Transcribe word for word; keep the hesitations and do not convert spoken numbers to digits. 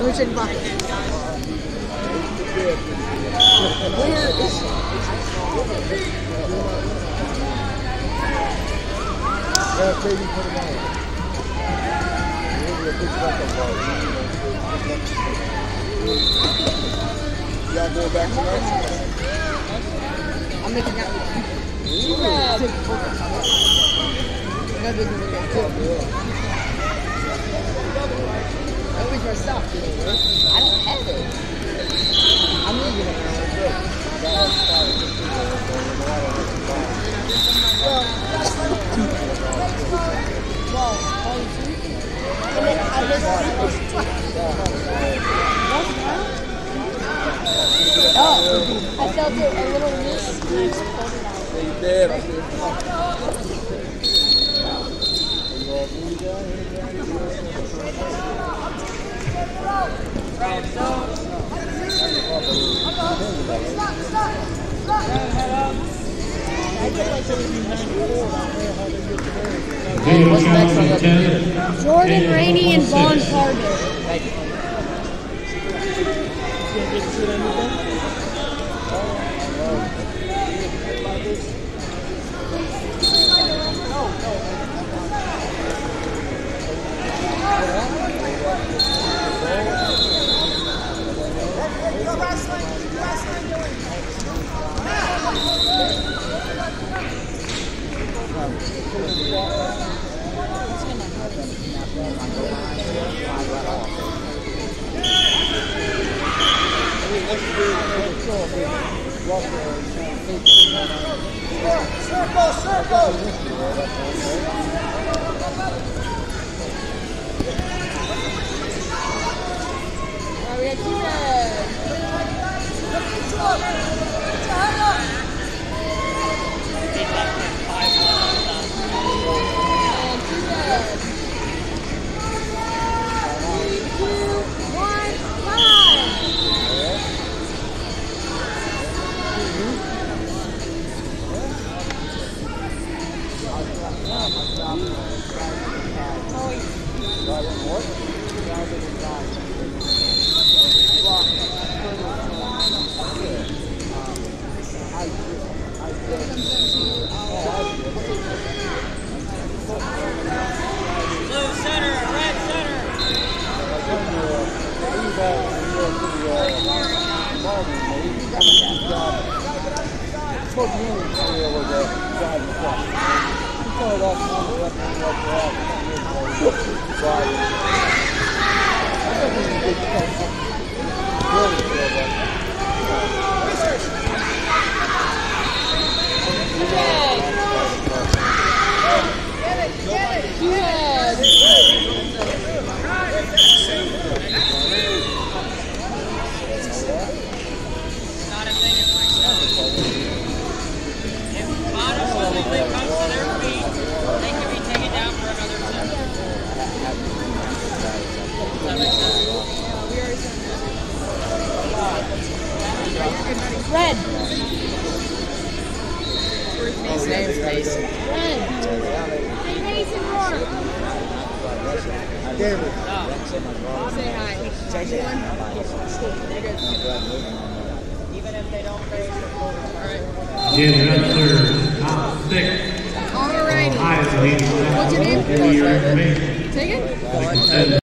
me check your pocket. Where is she? Yeah, baby, put it on. Maybe a big bucket ball. Y'all going back to that? I'm making out with you. You have take focus. Another good one. That was your stuff. I don't have it. I'm leaving it. Oh, I felt it a little miss and I just pulled it out. You did. I did. What's next on the Jordan Rainey and Vaughn Carter. Circle, circle! Alright, we got two reds. Blue center, red center. Not a thing if myself. If Connor swiftly comes to their feet, they can be taken down for another set. Does that make sense? Red. His name's Mason. Red. Mason Moore. David. Say hi. Even if they don't face the full. Alright. Jim Rensselaer, top six. Alrighty. Ohio leads What's your name? the year information. Take it?